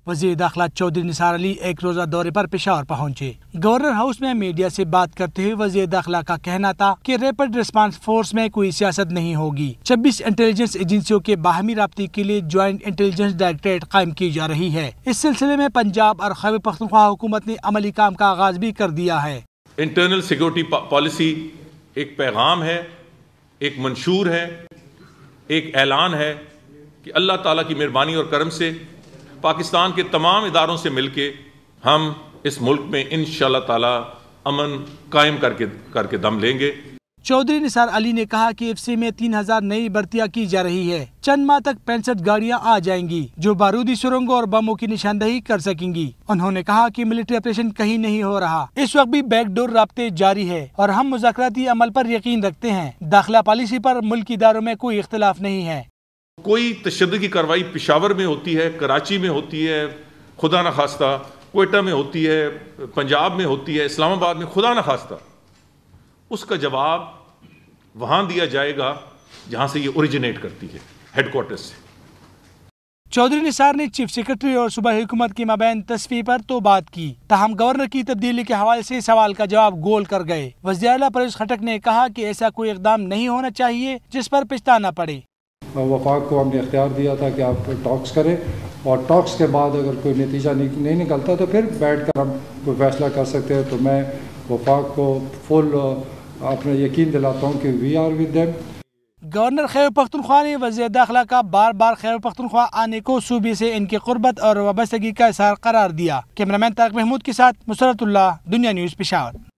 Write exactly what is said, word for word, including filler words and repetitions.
وزیر داخلہ چودھری نثار علی ایک روزہ دورے پر پشاور پہنچے۔ گورنر ہاؤس میں میڈیا سے بات کرتے ہوئے وزیر داخلہ کا کہنا تھا کہ ریپڈ ریسپانس فورس میں کوئی سیاست نہیں ہوگی۔ چھبیس انٹیلیجنس ایجنسیوں کے باہمی رابطے کے لیے جوائنٹ انٹیلیجنس ڈائریکٹریٹ قائم کی جا رہی ہے۔ اس سلسلے میں پنجاب اور خیبر پختونخوا حکومت نے عملی کام کا آغاز بھی کر دیا ہے۔ انٹرنل سیکورٹی پالیسی ایک پیغام ہے، ایک منشور ہے، ایک اعلان ہے کہ اللہ تعالیٰ کی مہربانی اور کرم سے پاکستان کے تمام اداروں سے مل کے ہم اس ملک میں انشاءاللہ تعالیٰ امن قائم کر کے کر کے دم لیں گے۔ چودھری نثار علی نے کہا کہ ایف سی میں تین ہزار نئی بھرتیاں کی جا رہی ہے۔ چند ماہ تک پینسٹھ گاڑیاں آ جائیں گی جو بارودی سرنگوں اور بموں کی نشاندہی کر سکیں گی۔ انہوں نے کہا کہ ملٹری آپریشن کہیں نہیں ہو رہا، اس وقت بھی بیک ڈور رابطے جاری ہے اور ہم مذاکراتی عمل پر یقین رکھتے ہیں۔ داخلہ پالیسی پر ملکی اداروں میں کوئی اختلاف نہیں ہے۔ کوئی تشدد کی کارروائی پشاور میں ہوتی ہے، کراچی میں ہوتی ہے، خدا نخواستہ کوئٹہ میں ہوتی ہے، پنجاب میں ہوتی ہے، اسلام آباد میں خدا نخواستہ، اس کا جواب وہاں دیا جائے گا جہاں سے یہ اوریجنیٹ کرتی ہے، ہیڈ کوارٹر سے۔ چودھری نثار نے چیف سیکرٹری اور صوبائی حکومت کے مابین تصفیہ پر تو بات کی، تاہم گورنر کی تبدیلی کے حوالے سے سوال کا جواب گول کر گئے۔ وزیر اعلیٰ پرویز خٹک نے کہا کہ ایسا کوئی اقدام نہیں ہونا چاہیے جس پر پچھتانا پڑے۔ وفاق کو ہم نے اختیار دیا تھا کہ آپ ٹاکس کریں اور ٹاکس کے بعد اگر کوئی نتیجہ نہیں نکلتا تو پھر بیٹھ کر ہم کوئی فیصلہ کر سکتے ہیں۔ تو میں وفاق کو فل اپنا یقین دلاتا ہوں کہ we are with them. Governor Khyber Pakhtunkhwa نے وزیر داخلہ کا بار بار خیبر پختونخوا آنے کو صوبے سے ان کی قربت اور وابستگی کا اظہار قرار دیا۔ کیمرہ مین طارق محمود کے ساتھ مسرت اللہ، دنیا نیوز، پشاور۔